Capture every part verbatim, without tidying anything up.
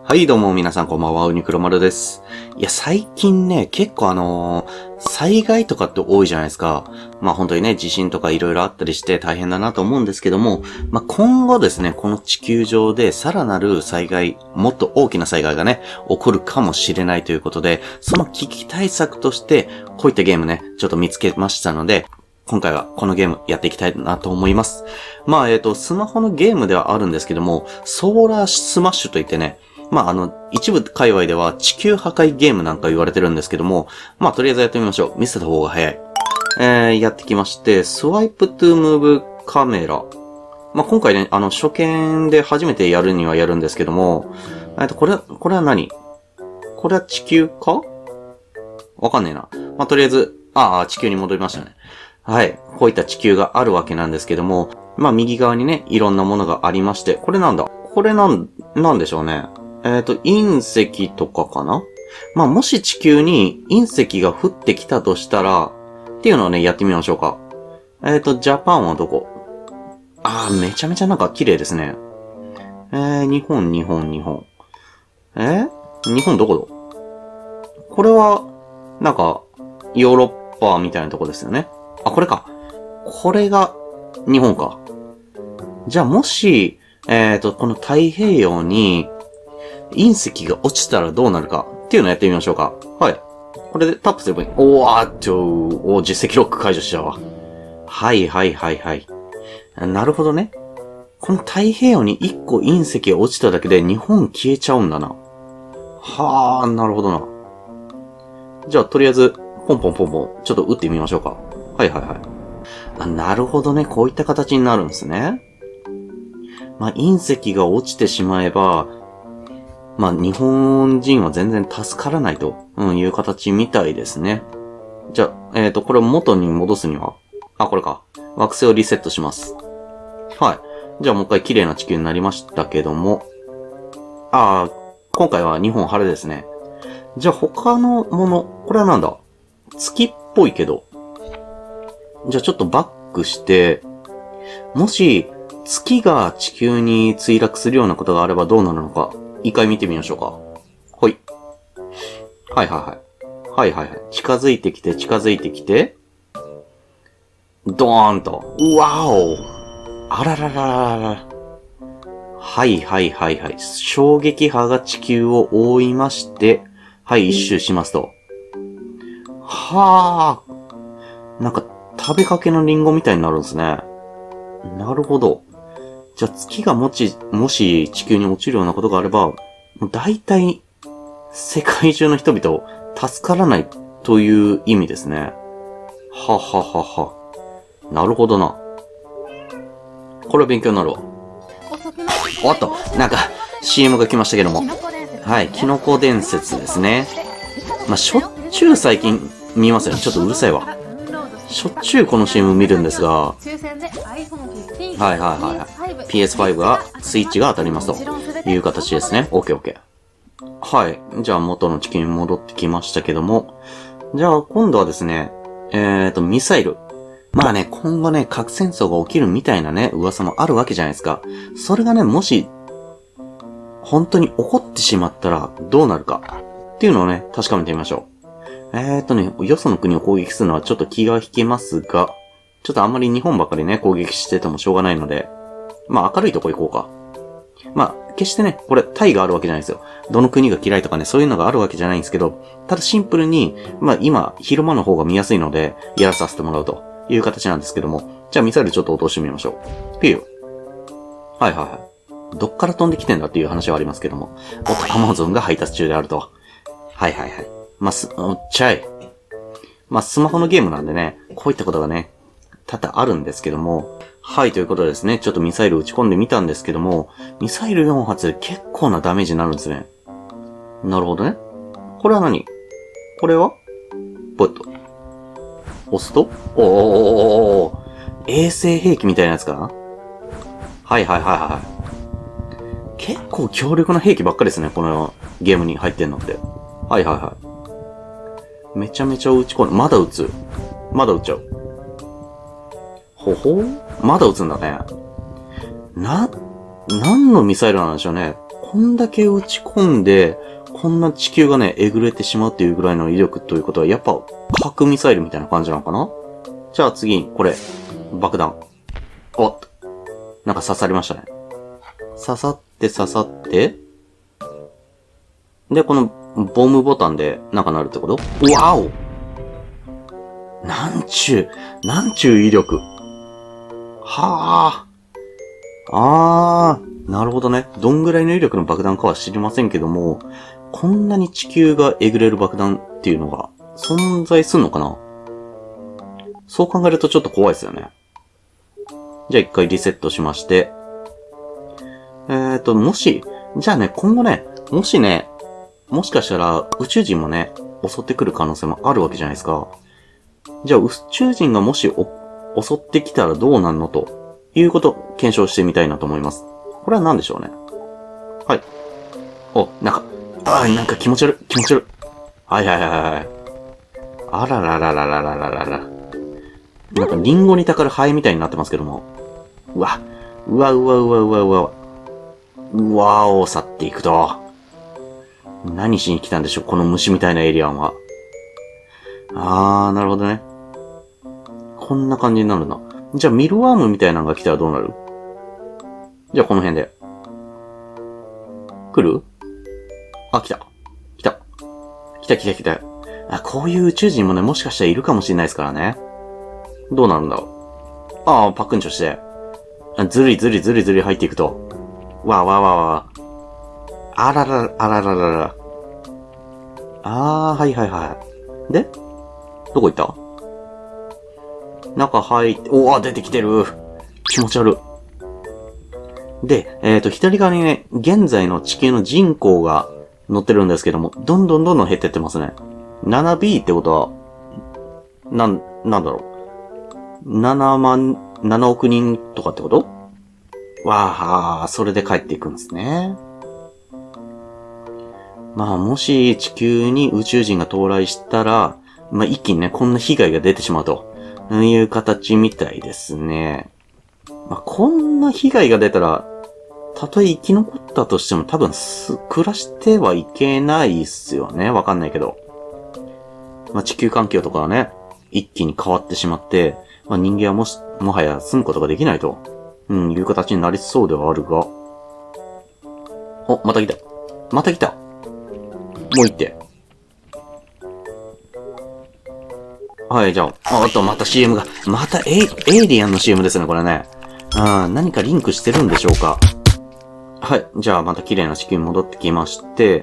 はい、どうも皆さんこんばんは、ウニクロマルです。いや、最近ね、結構あのー、災害とかって多いじゃないですか。まあ本当にね、地震とか色々あったりして大変だなと思うんですけども、まあ今後ですね、この地球上でさらなる災害、もっと大きな災害がね、起こるかもしれないということで、その危機対策として、こういったゲームね、ちょっと見つけましたので、今回はこのゲームやっていきたいなと思います。まあえっと、スマホのゲームではあるんですけども、ソーラースマッシュといってね、まあ、あの、一部界隈では地球破壊ゲームなんか言われてるんですけども、まあ、とりあえずやってみましょう。見せた方が早い。えー、やってきまして、スワイプトゥームーブカメラ。まあ、今回ね、あの、初見で初めてやるにはやるんですけども、えっと、これ、これは何？これは地球か？わかんねえな。まあ、とりあえず、ああ、地球に戻りましたね。はい。こういった地球があるわけなんですけども、まあ、右側にね、いろんなものがありまして、これなんだ？これなん、なんでしょうね。えっと、隕石とかかな？まあ、もし地球に隕石が降ってきたとしたら、っていうのをね、やってみましょうか。えっと、ジャパンはどこ？あー、めちゃめちゃなんか綺麗ですね。えー、日本、日本、日本。えー、日本どこだ？これは、なんか、ヨーロッパみたいなとこですよね。あ、これか。これが、日本か。じゃあ、もし、えっと、この太平洋に、隕石が落ちたらどうなるかっていうのをやってみましょうか。はい。これでタップすればいい。おー、あっちょー、おー、実績ロック解除しちゃうわ。はいはいはいはい。なるほどね。この太平洋に一個隕石が落ちただけで日本消えちゃうんだな。はー、なるほどな。じゃあ、とりあえず、ポンポンポンポン、ちょっと撃ってみましょうか。はいはいはい。あ、なるほどね。こういった形になるんですね。まあ、隕石が落ちてしまえば、まあ、日本人は全然助からないと、うん、いう形みたいですね。じゃあ、えっと、これを元に戻すには、あ、これか。惑星をリセットします。はい。じゃあもう一回綺麗な地球になりましたけども。ああ、今回は日本晴れですね。じゃあ他のもの、これはなんだ？月っぽいけど。じゃあちょっとバックして、もし月が地球に墜落するようなことがあればどうなるのか。一回見てみましょうか。ほい。はいはいはい。はいはいはい。近づいてきて、近づいてきて。ドーンと。うわお。あららららら。はいはいはいはい。衝撃波が地球を覆いまして、はい、一周しますと。はあ。なんか、食べかけのリンゴみたいになるんですね。なるほど。じゃあ月がもち、もし地球に落ちるようなことがあれば、もう大体世界中の人々を助からないという意味ですね。はははは。なるほどな。これは勉強になるわ。おっと、なんか シーエム が来ましたけども。はい、キノコ伝説ですね。まあ、しょっちゅう最近見ますよね。ちょっとうるさいわ。しょっちゅうこの シーエム 見るんですが、はいはいはい。ピーエスファイブ が、スイッチが当たりますという形ですね。オーケーオーケー。はい。じゃあ元の地球に戻ってきましたけども。じゃあ今度はですね、えーと、ミサイル。まあね、今後ね、核戦争が起きるみたいなね、噂もあるわけじゃないですか。それがね、もし、本当に起こってしまったらどうなるかっていうのをね、確かめてみましょう。えーとね、よその国を攻撃するのはちょっと気が引けますが、ちょっとあんまり日本ばかりね、攻撃しててもしょうがないので、まあ明るいとこ行こうか。まあ、決してね、これ、タイがあるわけじゃないですよ。どの国が嫌いとかね、そういうのがあるわけじゃないんですけど、ただシンプルに、まあ今、昼間の方が見やすいので、やらさせてもらうという形なんですけども、じゃあミサイルちょっと落としてみましょう。ピュー。はいはいはい。どっから飛んできてんだっていう話はありますけども、おっと、アマゾンが配達中であると。はいはいはい。まあ、す、おっちゃい。まあ、スマホのゲームなんでね、こういったことがね、多々あるんですけども、はい、ということでですね、ちょっとミサイル撃ち込んでみたんですけども、ミサイルよん発で結構なダメージになるんですね。なるほどね。これは何？これはポッと。押すとおー、衛星兵器みたいなやつかな？はいはいはいはい。結構強力な兵器ばっかりですね、このゲームに入ってんのって。はいはいはい。めちゃめちゃ撃ち込んで、まだ撃つ。まだ撃っちゃう。ほほまだ撃つんだね。な、何のミサイルなんでしょうね。 こんだけ打ち込んで、こんな地球がね、えぐれてしまうっていうぐらいの威力ということは、やっぱ、核ミサイルみたいな感じなのかな？じゃあ次に、これ、爆弾。おっなんか刺さりましたね。刺さって刺さって、で、この、ボムボタンで、なんかなるってこと？わお！なんちゅう、なんちゅう威力。はあ。あー、なるほどね。どんぐらいの威力の爆弾かは知りませんけども、こんなに地球がえぐれる爆弾っていうのが存在すんのかな？そう考えるとちょっと怖いですよね。じゃあ一回リセットしまして。えーと、もし、じゃあね、今後ね、もしね、もしかしたら宇宙人もね、襲ってくる可能性もあるわけじゃないですか。じゃあ宇宙人がもしお襲ってきたらどうなんのということを検証してみたいなと思います。これは何でしょうね。はい。お、なんか、ああ、なんか気持ち悪い、気持ち悪い。はいはいはいはい。あららららららららら。なんかリンゴにたかるハエみたいになってますけども。うわ、うわうわうわうわうわ。うわーを去っていくと。何しに来たんでしょう、この虫みたいなエイリアンは。あー、なるほどね。こんな感じになるな。じゃあミルワームみたいなのが来たらどうなる？じゃあこの辺で。来る？あ、来た。来た。来た来た来た。あ、こういう宇宙人もね、もしかしたらいるかもしれないですからね。どうなるんだろう。ああ、パックンチョして。ずりずりずりずり入っていくと。わあわあわあわあ。あららら、あらららら。ああ、はいはいはい。でどこ行った？中入って、おわ、出てきてる。気持ち悪い。で、えっと、左側にね、現在の地球の人口が載ってるんですけども、どんどんどんどん減ってってますね。ななビー ってことは、なん、なんだろう。ななまん、ななおく人とかってこと？わあ、それで帰っていくんですね。まあ、もし地球に宇宙人が到来したら、まあ、一気にね、こんな被害が出てしまうという形みたいですね。まあ、こんな被害が出たら、たとえ生き残ったとしても多分す、暮らしてはいけないっすよね。わかんないけど。まあ、地球環境とかはね、一気に変わってしまって、まあ、人間はもし、もはや住むことができないと、うん、いう形になりそうではあるが。お、また来た。また来た。もう一手。はい、じゃあ、おっと、また シーエム が。またエイ、エイリアンの シーエム ですね、これね。あー、何かリンクしてるんでしょうか。はい、じゃあまた綺麗な地球に戻ってきまして。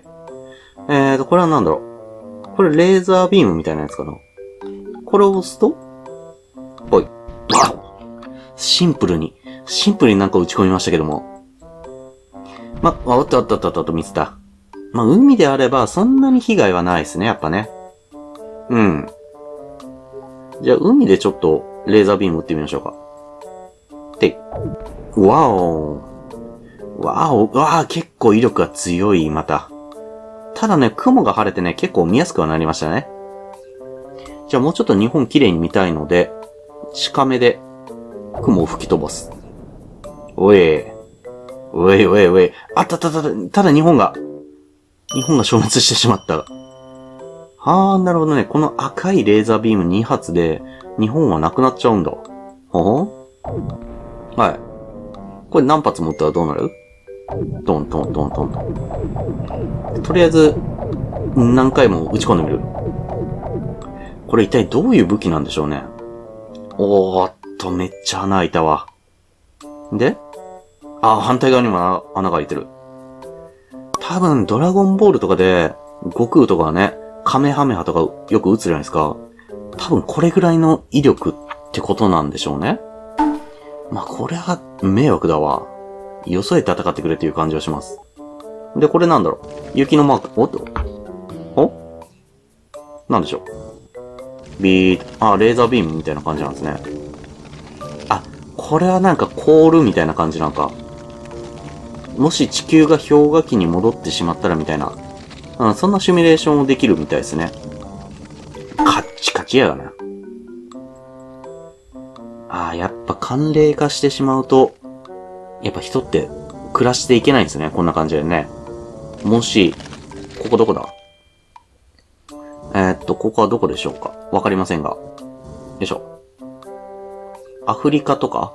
えーと、これは何だろう。これレーザービームみたいなやつかな。これを押すとほい。わシンプルに、シンプルになんか打ち込みましたけども。ま、おっとおっとおっとおっと、見つた。まあ、海であればそんなに被害はないですね、やっぱね。うん。じゃあ、海でちょっとレーザービーム打ってみましょうか。で、わお。わお、わー、結構威力が強い、また。ただね、雲が晴れてね、結構見やすくはなりましたね。じゃあもうちょっと日本綺麗に見たいので、近めで雲を吹き飛ばす。おい。おいおいおい。あったたたた、ただ日本が、日本が消滅してしまった。はー、なるほどね。この赤いレーザービームに発で、日本はなくなっちゃうんだ。ほほはい。これ何発持ったらどうなる？トントントントントン。とりあえず、何回も打ち込んでみる。これ一体どういう武器なんでしょうね。おーっと、めっちゃ穴開いたわ。であ、反対側にも穴が開いてる。多分、ドラゴンボールとかで、悟空とかね、カメハメハとかよく撃つじゃないですか。多分これぐらいの威力ってことなんでしょうね。まあ、これは迷惑だわ。よそへ戦ってくれという感じがします。で、これなんだろう。雪のマーク。おっとおなんでしょう。ビー、あ、レーザービームみたいな感じなんですね。あ、これはなんか凍るみたいな感じなんか。もし地球が氷河期に戻ってしまったらみたいな。うん、そんなシミュレーションをできるみたいですね。カッチカチやがな。ああ、やっぱ寒冷化してしまうと、やっぱ人って暮らしていけないんですね。こんな感じでね。 もし、ここどこだ？えー、っと、ここはどこでしょうか？わかりませんが。よいしょ。アフリカとか？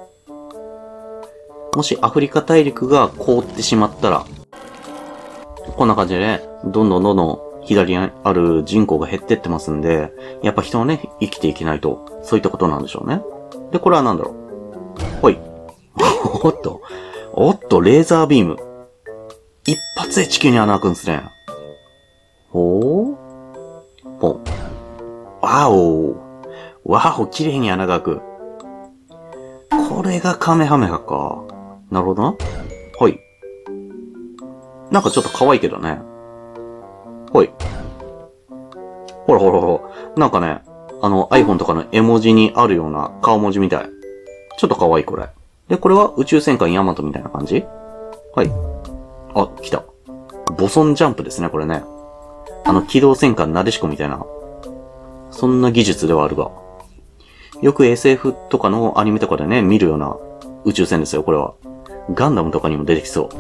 もしアフリカ大陸が凍ってしまったら、こんな感じでね、どんどんどんどん左にある人口が減ってってますんで、やっぱ人はね、生きていけないと、そういったことなんでしょうね。で、これは何だろう？ほい。おっと、おっと、レーザービーム。一発で地球に穴開くんですね。ほー。ポン。わお。わお、綺麗に穴が開く。これがカメハメハか。なるほどな。はい。なんかちょっと可愛いけどね。ほい。ほらほらほら。なんかね、あの iPhone とかの絵文字にあるような顔文字みたい。ちょっと可愛いこれ。で、これは宇宙戦艦ヤマトみたいな感じ？はい。あ、来た。ボソンジャンプですね、これね。あの、機動戦艦なでしこみたいな。そんな技術ではあるが。よく エスエフ とかのアニメとかでね、見るような宇宙船ですよ、これは。ガンダムとかにも出てきそう。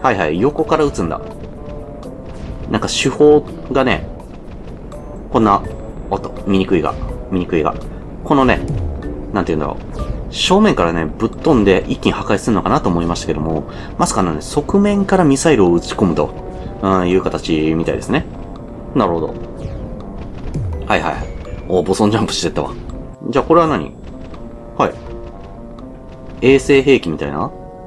はいはい、横から撃つんだ。なんか手法がね、こんな、おっと、醜いが、醜いが。このね、なんて言うんだろう。正面からね、ぶっ飛んで一気に破壊するのかなと思いましたけども、まさかのね、側面からミサイルを撃ち込むと、うん、いう形みたいですね。なるほど。はいはい。お、ボソンジャンプしてったわ。じゃあこれは何？はい。衛星兵器みたいな？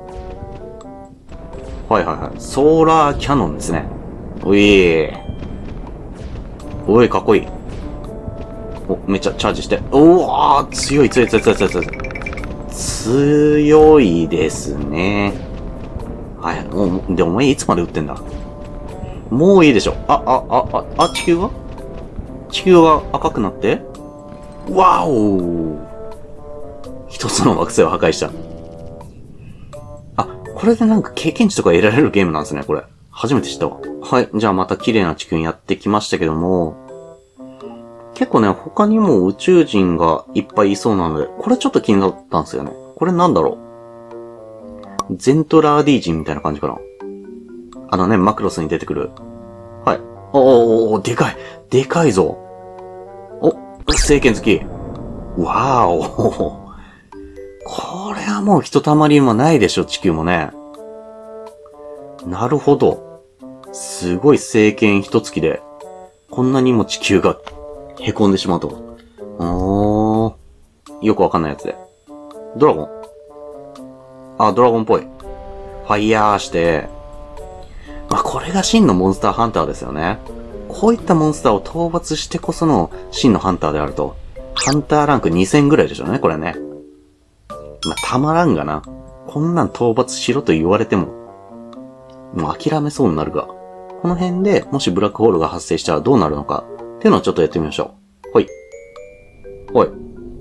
はいはいはい。ソーラーキャノンですね。おいー。おい、かっこいい。お、めっちゃチャージして。おー、強い強い強い強い強い強い。強いですね。はい。もう、で、お前いつまで撃ってんだ？もういいでしょ。あ、あ、あ、あ、あ、地球は？地球は赤くなって？わお！一つの惑星を破壊した。あ、これでなんか経験値とか得られるゲームなんですね、これ。初めて知ったわ。はい。じゃあまた綺麗な地球にやってきましたけども、結構ね、他にも宇宙人がいっぱいいそうなので、これちょっと気になったんですよね。これなんだろう？ゼントラーディ人みたいな感じかな。あのね、マクロスに出てくる。はい。おーおー、でかい。でかいぞ。お、聖剣好き。わーお。これはもうひとたまりもないでしょ、地球もね。なるほど。すごい聖剣一月で、こんなにも地球が凹んでしまうと。おー。よくわかんないやつで。ドラゴン。あ、ドラゴンっぽい。ファイヤーして、まあ、これが真のモンスターハンターですよね。こういったモンスターを討伐してこその真のハンターであると。ハンターランクにせんぐらいでしょうね、これね。まあ、たまらんがな。こんなん討伐しろと言われても、もう諦めそうになるが。この辺でもしブラックホールが発生したらどうなるのかっていうのをちょっとやってみましょう。ほい。ほい。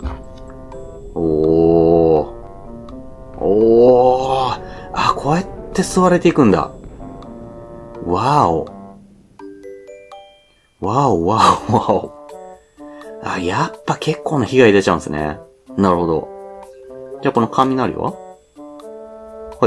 おー。おー。あ、こうやって吸われていくんだ。わーお。わおわおわお。あ、やっぱ結構な被害出ちゃうんですね。なるほど。じゃあこの雷は？はい。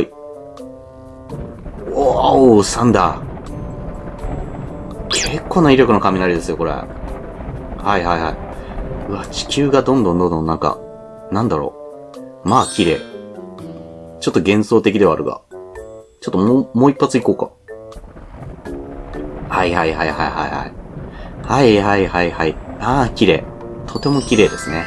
おー、サンダー。結構な威力の雷ですよ、これ。はいはいはい。うわ、地球がどんどんどんどんなんか、なんだろう。まあ、綺麗。ちょっと幻想的ではあるが。ちょっともう、もう一発いこうか。はいはいはいはいはいはい。はいはいはいはい。ああ、綺麗。とても綺麗ですね。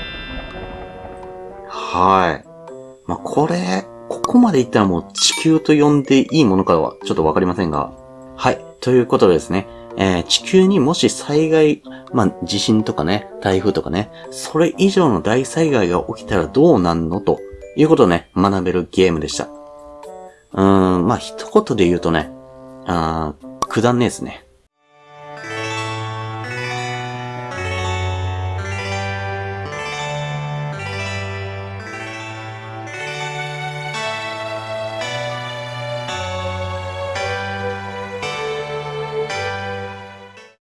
はい。まあ、これ、ここまでいったらもう地球と呼んでいいものかはちょっとわかりませんが。はい。ということでですね。えー、地球にもし災害、まあ、地震とかね、台風とかね、それ以上の大災害が起きたらどうなんのということをね、学べるゲームでした。うーん、まあ、一言で言うとね、あー、くだんねえですね。